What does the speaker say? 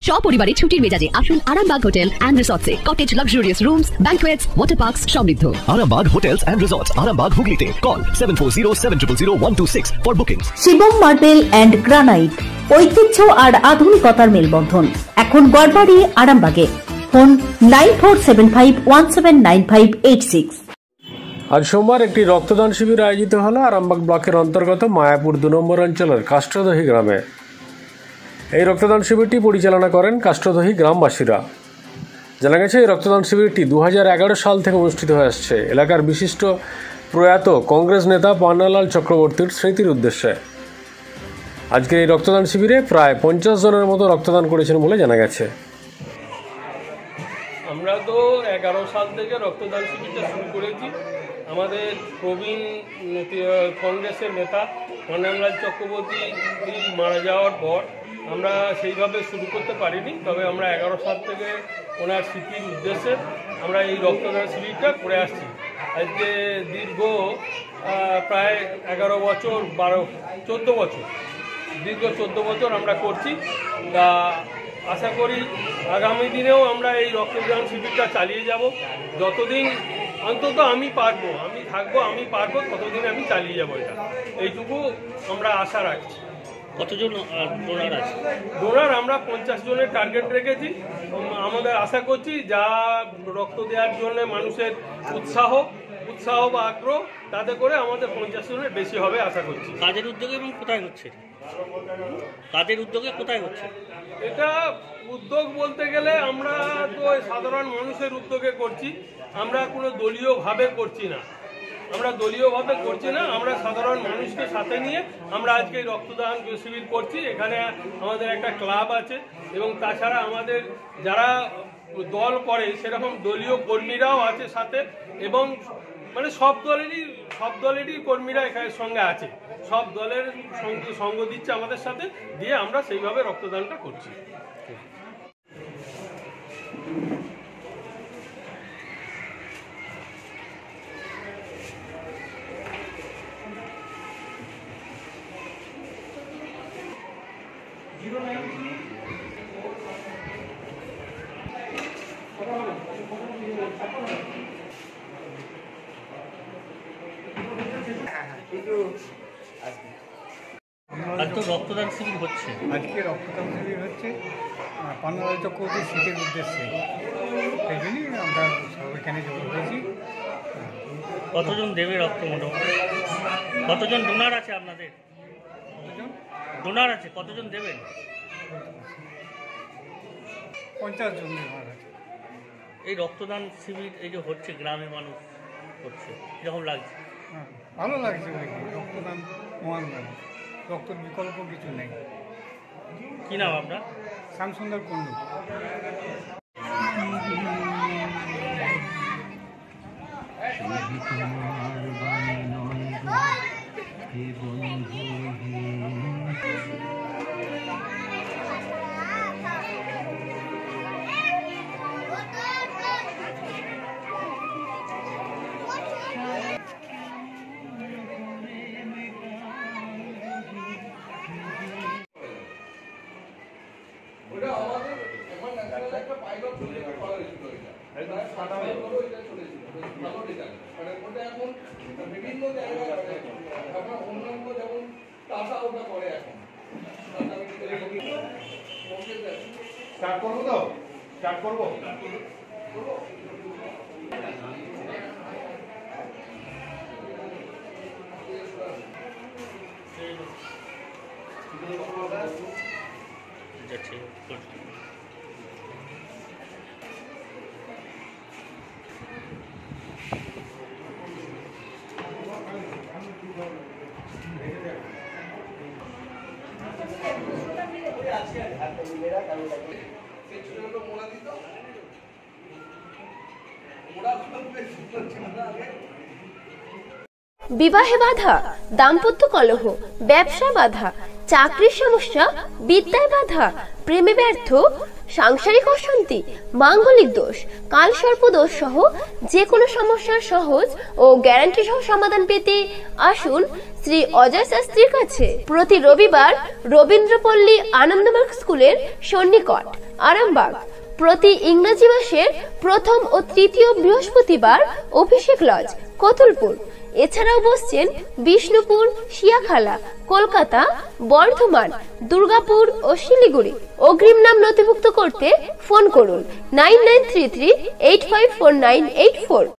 সপরিবারে ছুটির মেজাজে আসুন আরামবাগ হোটেল এন্ড রিসর্টসে। Cottage, luxurious rooms, banquets, water parks সমৃদ্ধ। Arambag Hotels and Resorts, Arambag Hooghly. Call 7407000126 for bookings. Shivam marble and granite, ঐতিহ্য আর আধুনিকতার মেলবন্ধন। এখন গড়বাড়ি আরামবাগে। ফোন 9475179586। আজ সোমবার একটি রক্তদান শিবির আয়োজিত হলো আরামবাগ ব্লকের অন্তর্গত মায়াপুর 2 নম্বর অঞ্চলের কাষ্টদহি গ্রামে। এই রক্তদান শিবিরটি পরিচালনা করেন কাষ্টদহি গ্রামবাসীরা। জানা গেছে এই রক্তদান শিবিরটি 2011 সাল থেকে অনুষ্ঠিত হয়ে আসছে এলাকার বিশিষ্ট প্রয়াত কংগ্রেস নেতা পান্নালাল চক্রবর্তীর স্মৃতির উদ্দেশ্যে। আজকের এই রক্তদান শিবিরে প্রায় 50 জনের মতো রক্তদান করেছেন বলে জানা গেছে। আমরা তো 11 সাল থেকে রক্তদান শিবিরটা শুরু করেছি। আমাদের প্রবীণ কংগ্রেসের নেতা পান্নালাল চক্রবর্তী মারা যাওয়ার পর আমরা সেইভাবে শুরু করতে পারিনি, তবে আমরা 11 সাল থেকে ওনার স্মৃতির উদ্দেশ্যে আমরা এই রক্তদান শিবিরটা করে আসছি। আজকে দীর্ঘ প্রায় 11 বছর 14 বছর দীর্ঘ 14 বছর আমরা করছি। তা আশা করি আগামী দিনেও আমরা এই রক্তদান শিবিরটা চালিয়ে যাব। যতদিন অন্তত আমি পারবো, আমি থাকবো, আমি পারবো, ততদিন আমি চালিয়ে যাবো। এটা এইটুকু আমরা আশা রাখছি। কতজন ডোনার আছে? ডোনার আমরা 50 জনের টার্গেট রেখেছি। আমাদের আশা করছি যা রক্ত দেওয়ার জন্য মানুষের উৎসাহ বা আগ্রহ, তাতে করে আমাদের 50 জনের বেশি হবে আশা করছি। কাদের উদ্যোগে এবং কোথায় হচ্ছে? কাদের উদ্যোগে কোথায় হচ্ছে? এটা উদ্যোগ বলতে গেলে আমরা তো সাধারণ মানুষের উদ্যোগে করছি। আমরা কোনো দলীয়ভাবে করছি না, আমরা সাধারণ মানুষকে সাথে নিয়ে আমরা আজকে রক্তদান শিবির করছি। এখানে আমাদের একটা ক্লাব আছে এবং তাছাড়া আমাদের যারা দল করে সেরকম দলীয় কর্মীরাও আছে সাথে, এবং মানে সব দলেরই কর্মীরা এখানে সঙ্গে আছে। সব দলের সঙ্গ দিচ্ছে আমাদের সাথে, দিয়ে আমরা সেইভাবে রক্তদানটা করছি। আজকে রক্তদান শিবির হচ্ছে পান্নালাল চক্রবর্তীর স্মৃতির উদ্দেশ্যে। সেই জন্যই আমরা এখানে জড়ো হয়েছি। কতজন দেবে রক্ত? মোটামুটি কতজন ডোনার আছে আপনাদের? ডোনার আছে কতজন দেবেন? 50 জন ডোনার আছে। এই রক্তদান শিবির এই যে হচ্ছে, গ্রামে মানুষ করছে, এরকম লাগছে? হ্যাঁ, ভালো লাগছে। রক্তদান মহান দান, রক্তের বিকল্প কিছু নেই। কি নাম আপনার? শ্যামসুন্দর কুণ্ডু। বিভিন্ন জায়গায় অন্যান্য যেমন টাকা ওটা করে এখন স্টার্ট করবো তো স্টার্ট করবো। বিবাহে বাধা, দাম্পত্য কলহ, ব্যবসা বাধা, চাকরির সমস্যা, বিদ্যায় বাধা, প্রেমে ব্যর্থ, সাংসারিক অশান্তি, মাঙ্গলিক দোষ, কালসর্প দোষ সহ যে কোনো সমস্যার সহজ ও গ্যারান্টি সহ সমাধান পেতে আসুন শ্রী অজয় শাস্ত্রীর কাছে। প্রতি রবিবার রবীন্দ্রপল্লী আনন্দমার্গ স্কুলের সন্নিকট আরামবাগ। প্রতি ইংরেজি মাসের প্রথম ও তৃতীয় বৃহস্পতিবার অভিষেক লজ কতুলপুর। এছাড়াও বসছেন বিষ্ণুপুর, শিয়াখালা, কলকাতা, বর্ধমান, দুর্গাপুর ও শিলিগুড়ি। অগ্রিম নাম নথিভুক্ত করতে ফোন করুন 9933854984।